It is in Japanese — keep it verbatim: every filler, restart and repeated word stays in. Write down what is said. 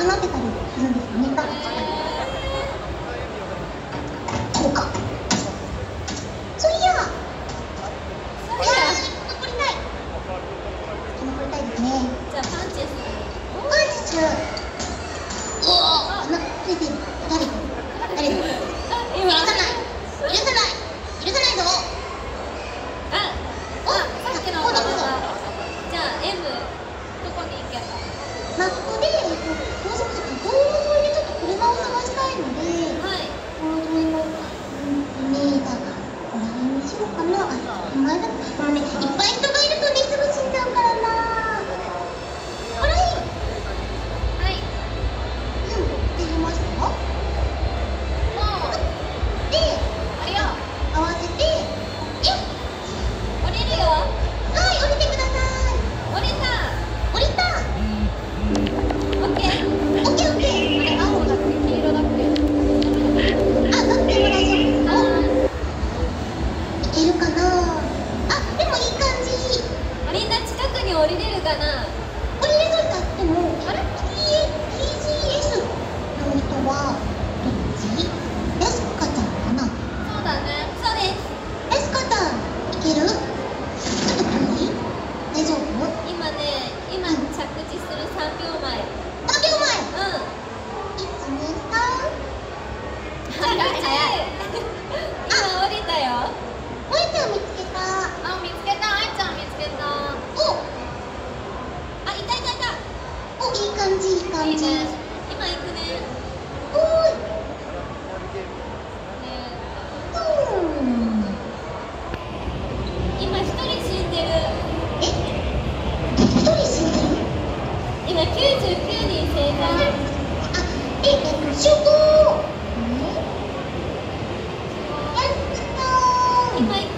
放ってたりするんですよね。だからこうか。そういや。いや残りたい。残りたいですね。 じゃあパンチする。 パンチする。おお。な、ついてる。誰だ。誰だ。許さない。許さない。許さないぞ。 あ、あ、さっきの。じゃあ M どこに行けば。 マップで、えっと、もう少し道路沿いでちょっと車を探したいので、はい、道路沿いのメーターがここら辺にしようかな。あ、前だと、もうね、いっぱい人がいるとね、すぐ死んじゃうからな。これいい。はい。うん、できました？で、あれよ、合わせて、えっ、降りるよ。はい、降りてください。降りた。降りた。オッケー。オッケーオッケー。あれ青だっけ黄色だっけ？あ、どっちも大丈夫ですよ。いけるかな。あ、でもいい感じ。みんな近くに降りれるかな。降りれそうだっても、あれ ティージーエス の人はどっち？エスカちゃんかな。そうだね。そうです。エスカちゃんいける？ちょっと遠い？大丈夫？今ね、今着地するさんびょうまえ。さんびょうまえ。うん。いち、に、さん。早い早い。今降りたよ。あいちゃん見つけた。あ、見つけた。あいちゃん見つけた。お。あ、いたいたいた。お、いい感じいい感じ。今行くね。おーい。今一人死んでる。え？一人死んでる？今きゅうじゅうきゅうにん生還。あ、え、えっと、集合。え？やったー。今行く。